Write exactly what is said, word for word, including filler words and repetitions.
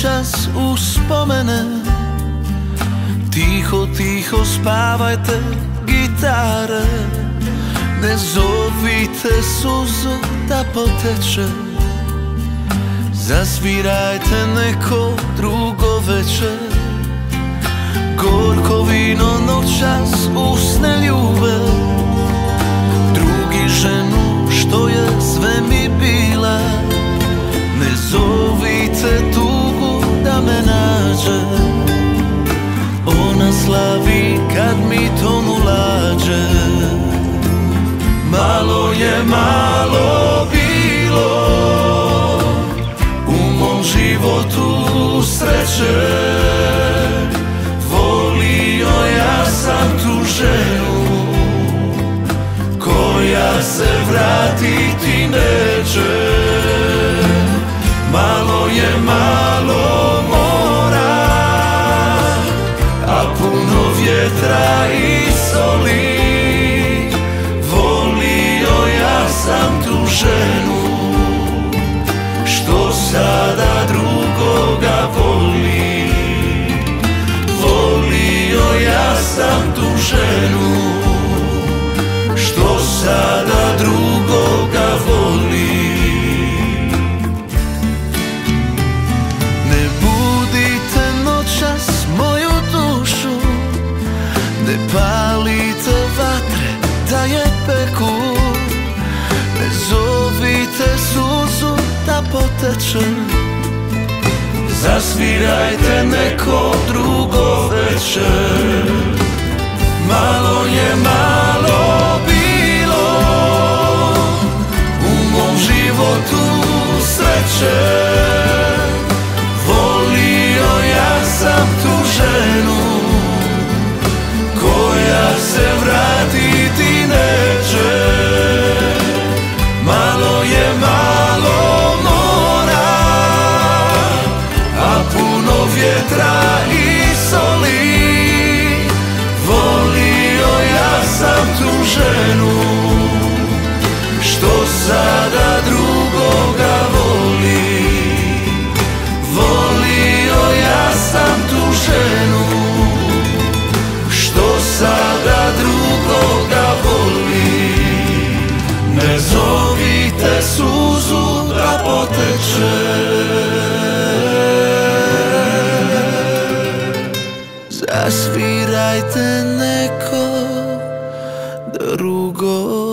noćas uspomene. Tiho, tiho spavajte gitare, ne zovite suzu da poteče. Zasvirajte neko drugo večer. Gorko vino noćas usne ljube, drugi ženu što je sve mi bila. Ne zovite tugu da me nađe, ona slavi kad mi tonu lađe. Malo je malo bilo u mom životu sreće, volio ja sam tu ženu koja se vratiti neće. Malo je malo mora, a puno vjetra i soli. Volio ja sam tu ženu što sada drugoga voli. Volio ja sam tu ženu što sada drugoga voli. Ne budite noćas moju dušu, ne palite vatre da je peku. Ne zovite suzu da poteče, zasvirajte neko drugo večer. Malo je malo bilo u mom životu sreće, volio ja sam tu ženu koja se vratiti neće. Malo je malo mora, a puno vjetra i soli. Volio ja sam tu ženu što sada drugoga voli. Volio ja sam tu ženu što sada drugoga voli. Ne zovite suzu da poteče, zasvirajte neko drugo